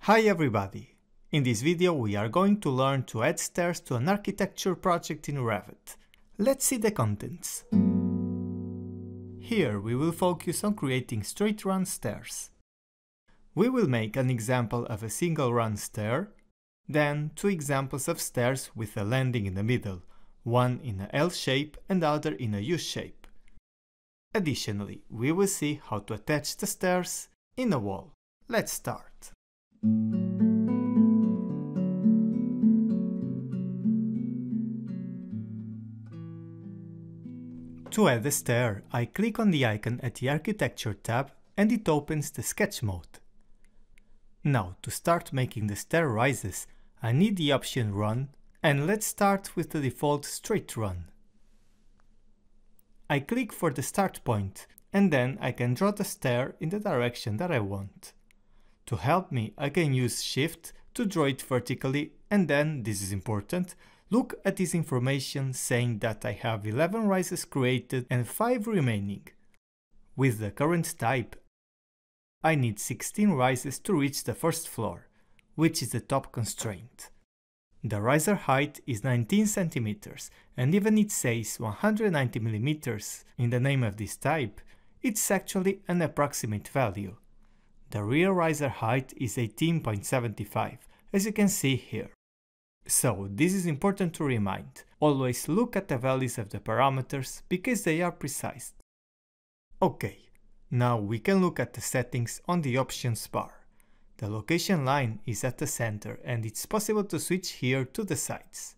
Hi everybody! In this video we are going to learn to add stairs to an architecture project in Revit. Let's see the contents. Here we will focus on creating straight run stairs. We will make an example of a single run stair, then two examples of stairs with a landing in the middle, one in a L shape and the other in a U shape. Additionally, we will see how to attach the stairs in a wall. Let's start. To add a stair, I click on the icon at the Architecture tab and it opens the sketch mode. Now, to start making the stair rises, I need the option Run, and let's start with the default straight run. I click for the start point, and then I can draw the stair in the direction that I want. To help me, I can use Shift to draw it vertically, and then, this is important, look at this information saying that I have 11 rises created and 5 remaining. With the current type, I need 16 rises to reach the first floor, which is the top constraint. The riser height is 19 cm, and even it says 190 mm in the name of this type, it's actually an approximate value. The real riser height is 18.75, as you can see here. So, this is important to remind. Always look at the values of the parameters because they are precise. Okay, now we can look at the settings on the options bar. The location line is at the center and it's possible to switch here to the sides.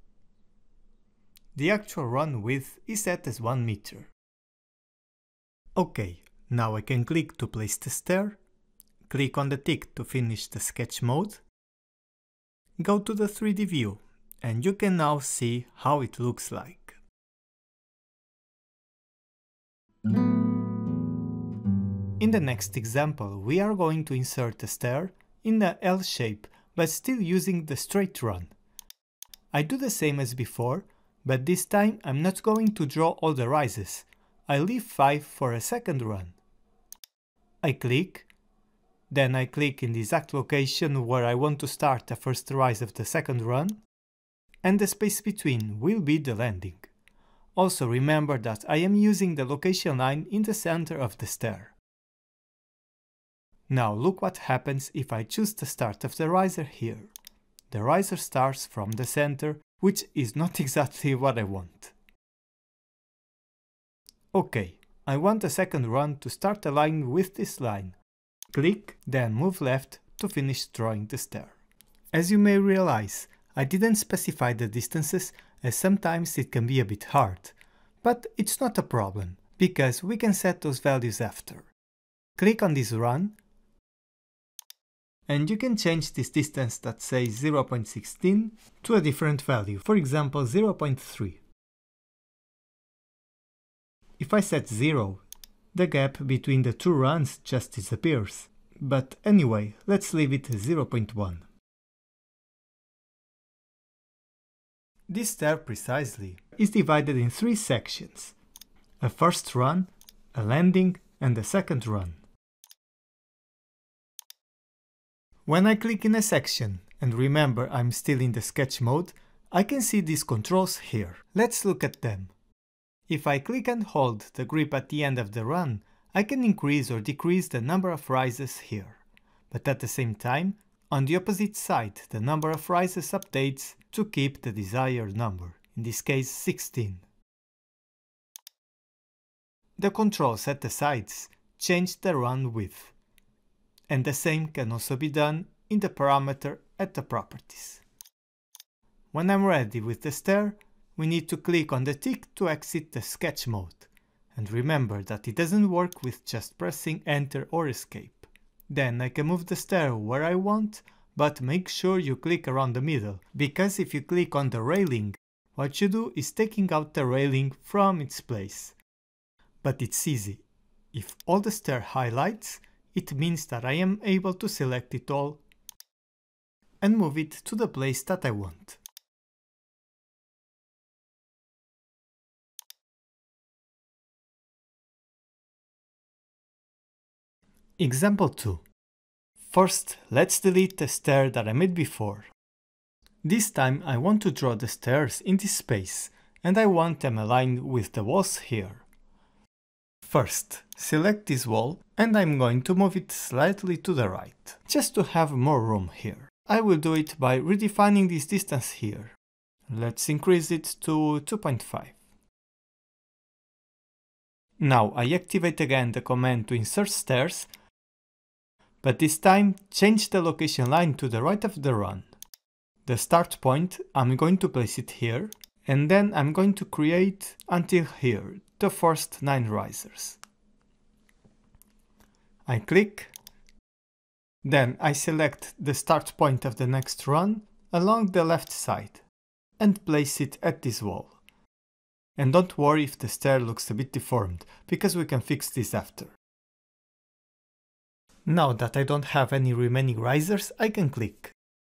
The actual run width is set as 1 meter. Okay, now I can click to place the stair. Click on the tick to finish the sketch mode. Go to the 3D view, and you can now see how it looks like. In the next example, we are going to insert a stair in the L shape, but still using the straight run. I do the same as before, but this time I'm not going to draw all the rises. I leave 5 for a second run. I click. Then I click in the exact location where I want to start the first rise of the second run, and the space between will be the landing. Also remember that I am using the location line in the center of the stair. Now look what happens if I choose the start of the riser here. The riser starts from the center, which is not exactly what I want. Okay, I want a second run to start aligned with this line. Click, then move left to finish drawing the stair. As you may realize, I didn't specify the distances as sometimes it can be a bit hard, but it's not a problem because we can set those values after. Click on this run and you can change this distance that says 0.16 to a different value, for example 0.3. If I set 0, the gap between the two runs just disappears. But anyway, let's leave it 0.1. This stair precisely is divided in 3 sections: a first run, a landing, and a second run. When I click in a section, and remember I'm still in the sketch mode, I can see these controls here. Let's look at them. If I click and hold the grip at the end of the run, I can increase or decrease the number of rises here. But at the same time, on the opposite side, the number of rises updates to keep the desired number, in this case 16. The controls at the sides change the run width. And the same can also be done in the parameter at the properties. When I'm ready with the stair, we need to click on the tick to exit the sketch mode. And remember that it doesn't work with just pressing Enter or Escape. Then I can move the stair where I want, but make sure you click around the middle, because if you click on the railing, what you do is taking out the railing from its place. But it's easy. If all the stair highlights, it means that I am able to select it all and move it to the place that I want. Example 2. First, let's delete the stair that I made before. This time I want to draw the stairs in this space, and I want them aligned with the walls here. First, select this wall, and I'm going to move it slightly to the right, just to have more room here. I will do it by redefining this distance here. Let's increase it to 2.5. Now I activate again the command to insert stairs, but this time change the location line to the right of the run. The start point, I'm going to place it here, and then I'm going to create until here, the first 9 risers. I click, then I select the start point of the next run along the left side and place it at this wall. And don't worry if the stair looks a bit deformed, because we can fix this after. Now that I don't have any remaining risers, I can click.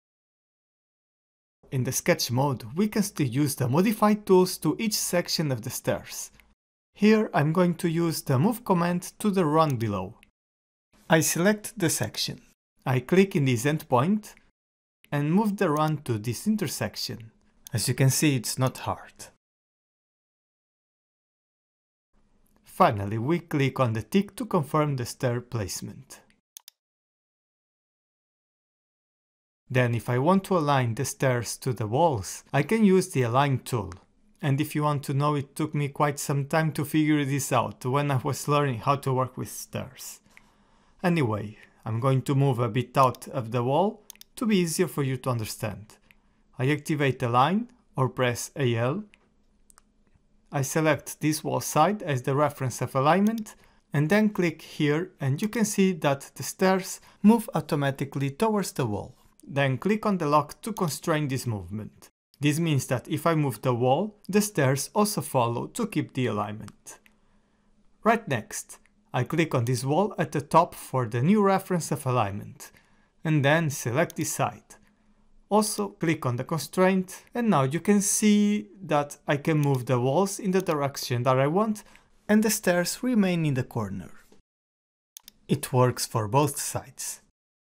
In the sketch mode, we can still use the modify tools to each section of the stairs. Here I'm going to use the move command to the run below. I select the section. I click in this endpoint and move the run to this intersection. As you can see, it's not hard. Finally, we click on the tick to confirm the stair placement. Then if I want to align the stairs to the walls, I can use the align tool. And if you want to know, it took me quite some time to figure this out when I was learning how to work with stairs. Anyway, I'm going to move a bit out of the wall to be easier for you to understand. I activate align or press AL. I select this wall side as the reference of alignment and then click here, and you can see that the stairs move automatically towards the wall. Then click on the lock to constrain this movement. This means that if I move the wall, the stairs also follow to keep the alignment. Right next, I click on this wall at the top for the new reference of alignment, and then select this side. Also click on the constraint, and now you can see that I can move the walls in the direction that I want, and the stairs remain in the corner. It works for both sides.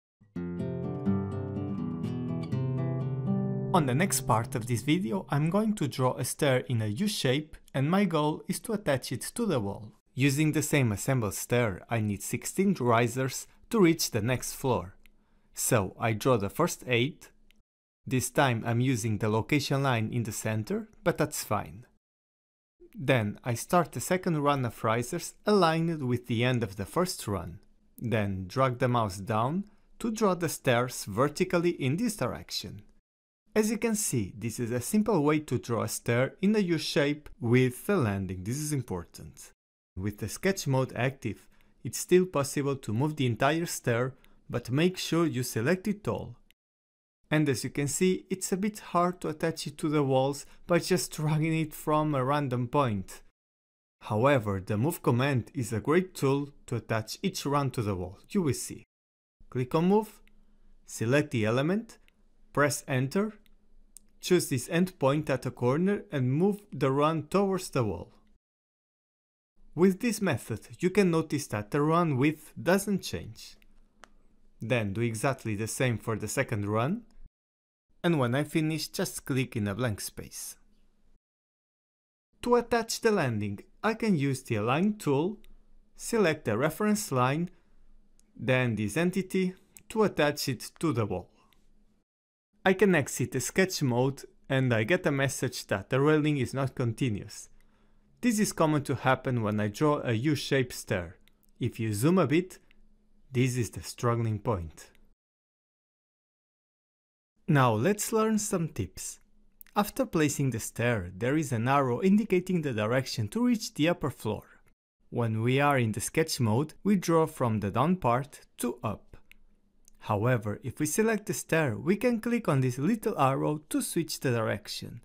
On the next part of this video, I'm going to draw a stair in a U-shape, and my goal is to attach it to the wall. Using the same assembled stair, I need 16 risers to reach the next floor. So I draw the first 8. This time I'm using the location line in the center, but that's fine. Then I start the second run of risers aligned with the end of the first run. Then drag the mouse down to draw the stairs vertically in this direction. As you can see, this is a simple way to draw a stair in a U-shape with the landing. This is important. With the sketch mode active, it's still possible to move the entire stair, but make sure you select it all. And as you can see, it's a bit hard to attach it to the walls by just dragging it from a random point. However, the move command is a great tool to attach each run to the wall. You will see. Click on move, select the element, press enter, choose this endpoint at a corner and move the run towards the wall. With this method, you can notice that the run width doesn't change. Then do exactly the same for the second run. And when I finish, just click in a blank space. To attach the landing, I can use the Align tool, select the reference line, then this entity to attach it to the wall. I can exit the sketch mode and I get a message that the railing is not continuous. This is common to happen when I draw a U-shaped stair. If you zoom a bit, this is the struggling point. Now let's learn some tips. After placing the stair, there is an arrow indicating the direction to reach the upper floor. When we are in the sketch mode, we draw from the down part to up. However, if we select the stair, we can click on this little arrow to switch the direction.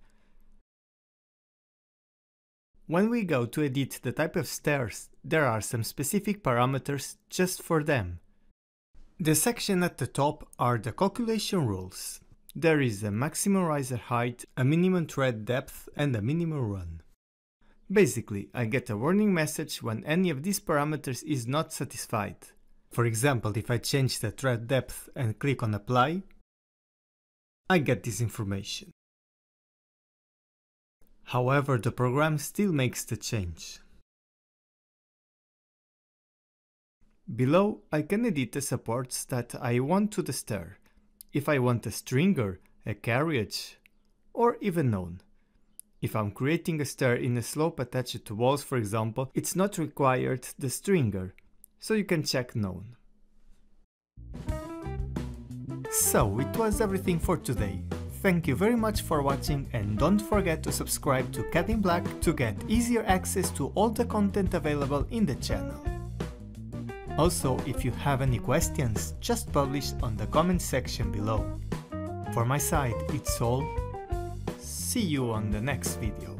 When we go to edit the type of stairs, there are some specific parameters just for them. The section at the top are the calculation rules. There is a maximum riser height, a minimum tread depth and a minimum run. Basically, I get a warning message when any of these parameters is not satisfied. For example, if I change the thread depth and click on Apply, I get this information. However, the program still makes the change. Below, I can edit the supports that I want to the stair, if I want a stringer, a carriage, or even known. If I'm creating a stair in a slope attached to walls, for example, it's not required the stringer, so you can check known. So, it was everything for today. Thank you very much for watching, and don't forget to subscribe to Cat in Black to get easier access to all the content available in the channel. Also, if you have any questions, just publish on the comment section below. For my side, it's all. See you on the next video.